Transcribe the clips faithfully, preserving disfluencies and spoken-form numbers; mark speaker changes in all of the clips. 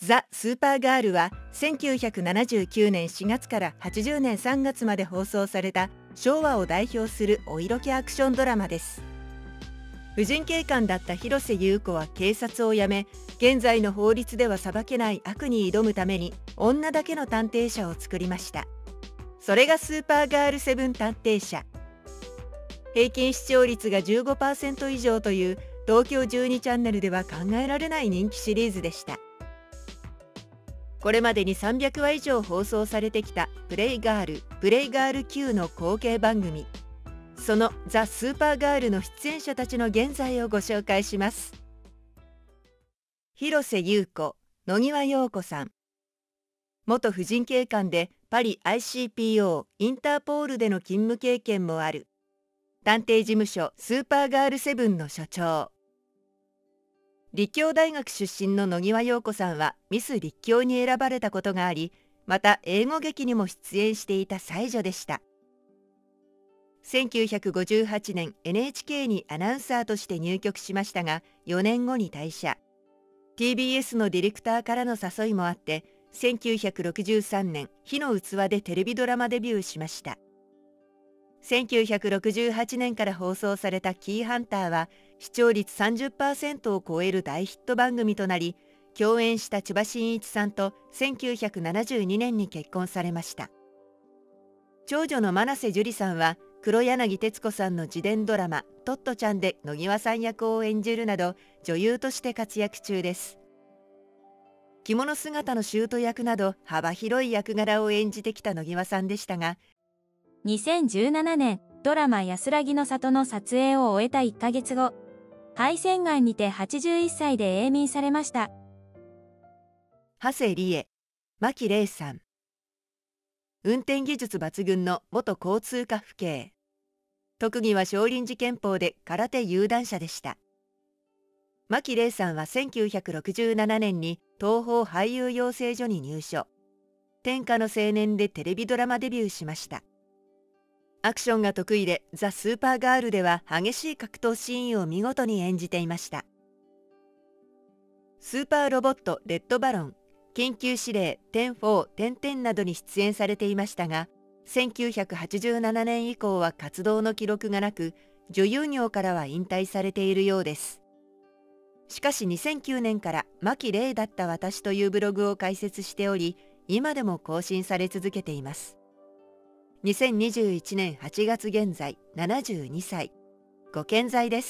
Speaker 1: ザ・スーパーガールはせんきゅうひゃくななじゅうきゅうねんしがつからはちじゅうねんさんがつまで放送された昭和を代表するお色気アクションドラマです。婦人警官だった広瀬優子は警察を辞め、現在の法律では裁けない悪に挑むために女だけの探偵社を作りました。それがスーパーガールセブン探偵社。平均視聴率が じゅうごパーセント 以上という東京じゅうにチャンネルでは考えられない人気シリーズでした。これまでにさんびゃくわ以上放送されてきたプレイガール、プレイガール Q の後継番組、そのザ・スーパーガールの出演者たちの現在をご紹介します。広瀬優子、野際陽子さん。元婦人警官でパリ アイシーピーオー インターポールでの勤務経験もある探偵事務所スーパーガールセブンの所長。立教大学出身の野際陽子さんはミス立教に選ばれたことがあり、また英語劇にも出演していた才女でした。せんきゅうひゃくごじゅうはちねん エヌエイチケー にアナウンサーとして入局しましたが、よねんごに退社。ティービーエス のディレクターからの誘いもあって、せんきゅうひゃくろくじゅうさんねん火の器でテレビドラマデビューしました。せんきゅうひゃくろくじゅうはちねんから放送されたキーハンターは視聴率 さんじゅっパーセント を超える大ヒット番組となり、共演した千葉真一さんとせんきゅうひゃくななじゅうにねんに結婚されました。長女の真瀬樹里さんは黒柳徹子さんの自伝ドラマ「トットちゃん」で野際さん役を演じるなど女優として活躍中です。着物姿の舅役など幅広い役柄を演じてきた野際さんでしたが、
Speaker 2: にせんじゅうななねんドラマ「安らぎの里」の撮影を終えたいっかげつご、肺腺がんにてはちじゅういっさいで永眠されました。
Speaker 1: 長谷理恵、牧玲さん。運転技術抜群の元交通課府警。特技は少林寺拳法で空手有段者でした。牧玲さんはせんきゅうひゃくろくじゅうななねんに東宝俳優養成所に入所。天下の青年でテレビドラマデビューしました。アクションが得意でザ・スーパーガールでは激しい格闘シーンを見事に演じていました。スーパーロボットレッドバロン、緊急指令テンフォー、テンテンなどに出演されていましたが、せんきゅうひゃくはちじゅうななねん以降は活動の記録がなく、女優業からは引退されているようです。しかしにせんきゅうねんから牧玲だった私というブログを開設しており、今でも更新され続けています。にせんにじゅういちねんはちがつ現在ななじゅうにさい、ご健在です。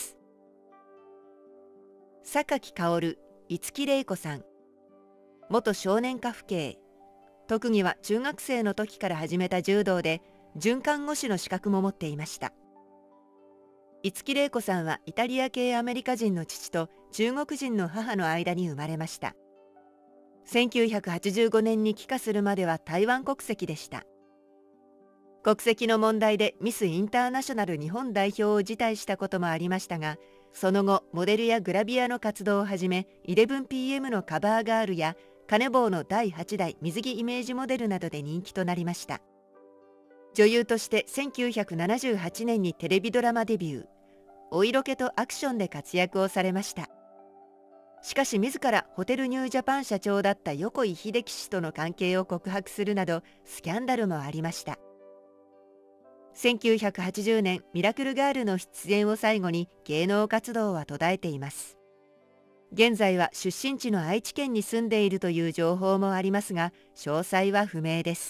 Speaker 1: 榊薫、五木玲子さん。元少年科府警。特技は中学生の時から始めた柔道で、准看護師の資格も持っていました。五木玲子さんはイタリア系アメリカ人の父と中国人の母の間に生まれました。せんきゅうひゃくはちじゅうごねんに帰化するまでは台湾国籍でした。国籍の問題でミスインターナショナル日本代表を辞退したこともありましたが、その後モデルやグラビアの活動を始め、 イレブンピーエム のカバーガールやカネボウのだいはちだい水着イメージモデルなどで人気となりました。女優としてせんきゅうひゃくななじゅうはちねんにテレビドラマデビュー、お色気とアクションで活躍をされました。しかし自らホテルニュージャパン社長だった横井秀樹氏との関係を告白するなどスキャンダルもありました。せんきゅうひゃくはちじゅうねんミラクルガールの出演を最後に芸能活動は途絶えています。現在は出身地の愛知県に住んでいるという情報もありますが、詳細は不明です。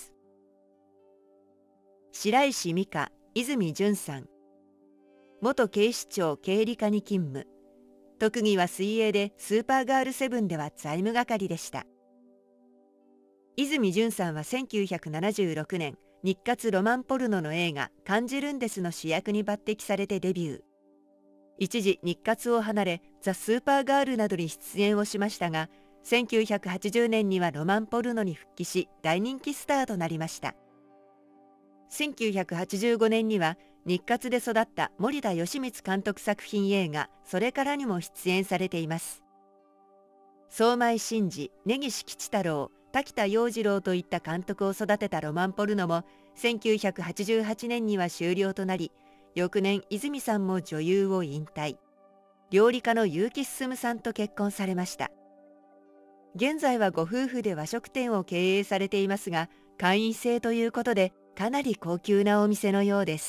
Speaker 1: 白石美香、泉潤さん。元警視庁経理課に勤務。特技は水泳でスーパーガールセブンでは財務係でした。泉潤さんはせんきゅうひゃくななじゅうろくねん日活ロマンポルノの映画「感じるんです」の主役に抜擢されてデビュー。一時日活を離れザ・スーパーガールなどに出演をしましたが、せんきゅうひゃくはちじゅうねんにはロマンポルノに復帰し大人気スターとなりました。せんきゅうひゃくはちじゅうごねんには日活で育った森田義満監督作品映画「それから」にも出演されています。相米真司、根岸吉太郎、滝田洋次郎といった監督を育てたロマンポルノもせんきゅうひゃくはちじゅうはちねんには終了となり、翌年泉さんも女優を引退。料理家の結城進さんと結婚されました。 現在はご夫婦で和食店を経営されていますが、会員制ということでかなり高級なお店のようです。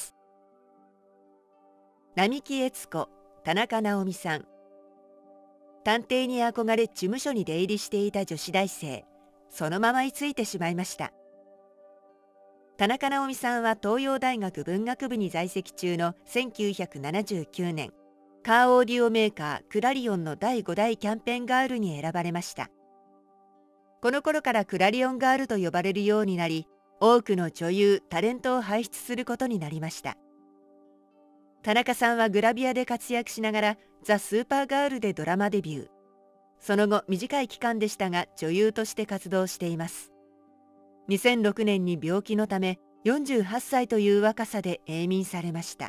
Speaker 1: 並木悦子、田中直美さん。探偵に憧れ事務所に出入りしていた女子大生、そのまま居ついてしまいました。田中直美さんは東洋大学文学部に在籍中のせんきゅうひゃくななじゅうきゅうねん、カーオーディオメーカークラリオンのだいごだいキャンペーンガールに選ばれました。この頃からクラリオンガールと呼ばれるようになり、多くの女優・タレントを輩出することになりました。田中さんはグラビアで活躍しながらザ・スーパーガールでドラマデビュー。その後短い期間でしたが女優として活動しています。にせんろくねんに病気のためよんじゅうはっさいという若さで永眠されました。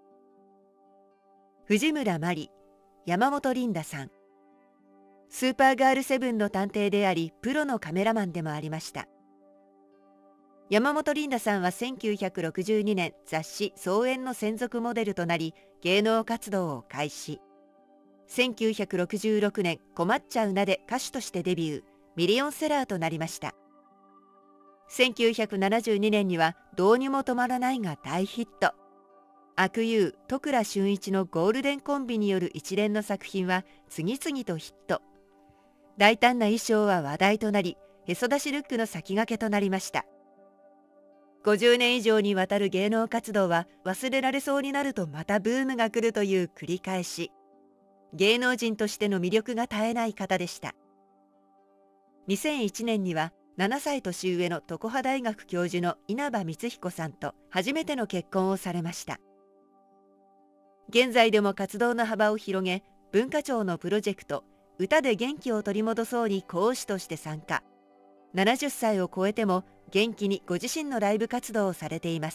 Speaker 1: 藤村麻里、山本リンダさん。スーパーガールセブンの探偵でありプロのカメラマンでもありました。山本リンダさんはせんきゅうひゃくろくじゅうにねん雑誌「装苑」の専属モデルとなり芸能活動を開始。せんきゅうひゃくろくじゅうろくねん「困っちゃうな」で歌手としてデビュー、ミリオンセラーとなりました。せんきゅうひゃくななじゅうにねんには「どうにも止まらない」が大ヒット。阿久悠、都倉俊一のゴールデンコンビによる一連の作品は次々とヒット。大胆な衣装は話題となり、へそ出しルックの先駆けとなりました。ごじゅうねん以上にわたる芸能活動は忘れられそうになるとまたブームが来るという繰り返し。芸能人としての魅力が絶えない方でした。にせんいちねんにはななさい年上の常葉大学教授の稲葉光彦さんと初めての結婚をされました。現在でも活動の幅を広げ、文化庁のプロジェクト歌で元気を取り戻そうに講師として参加。ななじゅっさいを超えても元気にご自身のライブ活動をされています。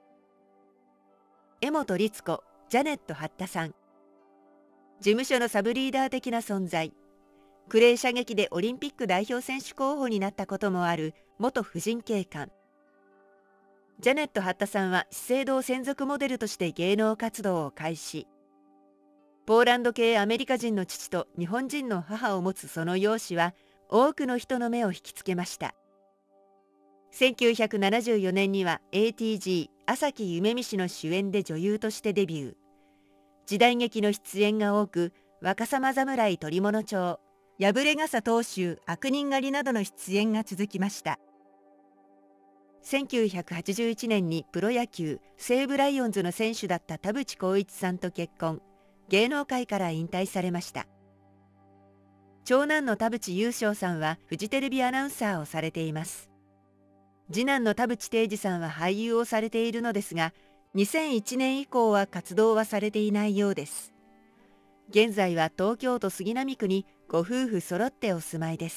Speaker 1: 江本律子、ジャネット八田さん。事務所のサブリーダー的な存在。クレー射撃でオリンピック代表選手候補になったこともある元婦人警官。ジャネット八田さんは資生堂専属モデルとして芸能活動を開始。ポーランド系アメリカ人の父と日本人の母を持つその容姿は多くの人の目を引きつけました。せんきゅうひゃくななじゅうよねんには エーティージー 朝木夢見氏の主演で女優としてデビュー。時代劇の出演が多く、若様侍捕物帳、破れ傘当主悪人狩りなどの出演が続きました。せんきゅうひゃくはちじゅういちねんにプロ野球西武ライオンズの選手だった田淵幸一さんと結婚、芸能界から引退されました。長男の田淵雄昇さんはフジテレビアナウンサーをされています。次男の田淵定治さんは俳優をされているのですが、にせんいちねん以降は活動はされていないようです。現在は東京都杉並区にご夫婦揃ってお住まいです。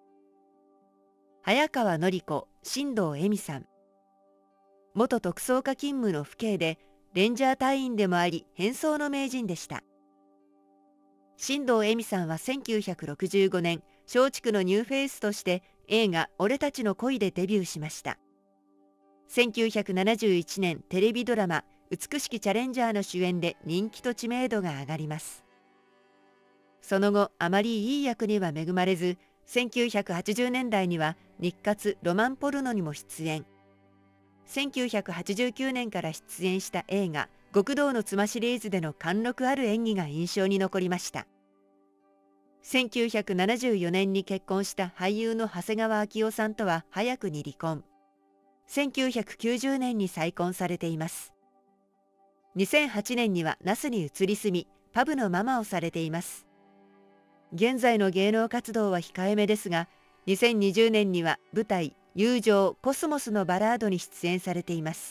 Speaker 1: 早川典子、新藤恵美さん。元特捜課勤務の父兄で、レンジャー隊員でもあり変装の名人でした。新藤恵美さんはせんきゅうひゃくろくじゅうごねん松竹のニューフェイスとして映画「俺たちの恋」でデビューしました。せんきゅうひゃくななじゅういちねんテレビドラマ「美しきチャレンジャー」の主演で人気と知名度が上がります。その後あまりいい役には恵まれず、せんきゅうひゃくはちじゅうねんだいには日活ロマンポルノにも出演。せんきゅうひゃくはちじゅうきゅうねんから出演した映画「極道の妻」シリーズでの貫禄ある演技が印象に残りました。せんきゅうひゃくななじゅうよねんに結婚した俳優の長谷川明夫さんとは早くに離婚。せんきゅうひゃくきゅうじゅうねんに再婚されています。にせんはちねんには那須に移り住み、パブのママをされています。現在の芸能活動は控えめですが、にせんにじゅうねんには舞台「友情コスモスのバラード」に出演されています。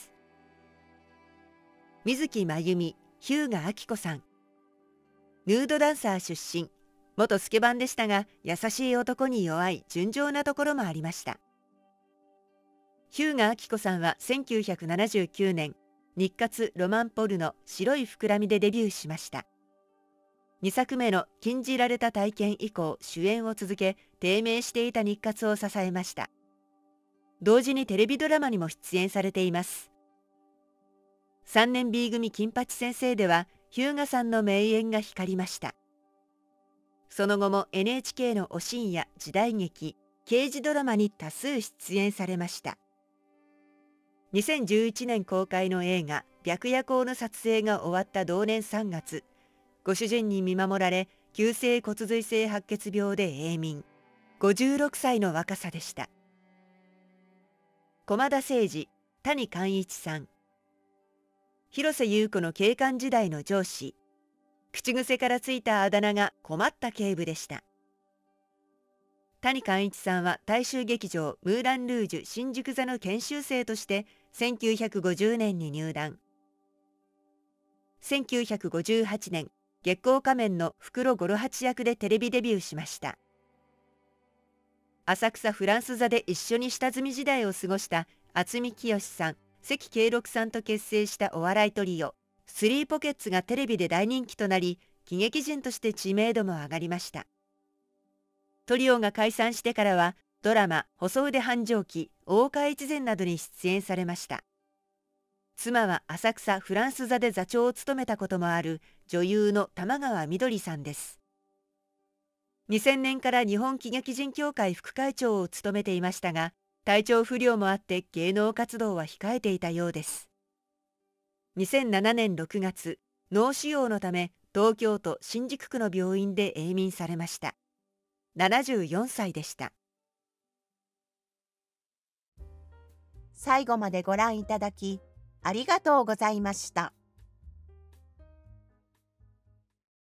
Speaker 1: 水木真由美、日向明子さん。ヌードダンサー出身、元スケバンでしたが、優しい男に弱い純情なところもありました。日向明子さんはせんきゅうひゃくななじゅうきゅうねん日活ロマンポルノ白い膨らみでデビューしました。にさくめの禁じられた体験以降主演を続け、低迷していた日活を支えました。同時にテレビドラマにも出演されています。さんねん B 組金八先生では日向さんの名演が光りました。 その後も エヌエイチケー のお深夜、時代劇、刑事ドラマに多数出演されました。にせんじゅういちねん公開の映画「白夜行」の撮影が終わった同年さんがつ、ご主人に見守られ急性骨髄性白血病で永眠。ごじゅうろくさいの若さでした。駒田誠司、谷寛一さん。広瀬優子の警官時代の上司。口癖からついたあだ名が困った警部でした。谷寛一さんは大衆劇場ムーラン・ルージュ新宿座の研修生としてせんきゅうひゃくごじゅうねんに入団。せんきゅうひゃくごじゅうはちねん、月光仮面の袋五郎八役でテレビデビューしました。浅草フランス座で一緒に下積み時代を過ごした渥美清さん、関圭六さんと結成したお笑いトリオ、スリーポケッツがテレビで大人気となり、喜劇人として知名度も上がりました。トリオが解散してからは、ドラマ、細腕繁盛記、大岡越前などに出演されました。妻は浅草フランス座で座長を務めたこともある女優の玉川みどりさんです。にせんねんから日本喜劇人協会副会長を務めていましたが、体調不良もあって芸能活動は控えていたようです。にせんななねんろくがつ、脳腫瘍のため東京都新宿区の病院で永眠されました。ななじゅうよんさいでした。
Speaker 3: 最後までご覧いただきありがとうございました。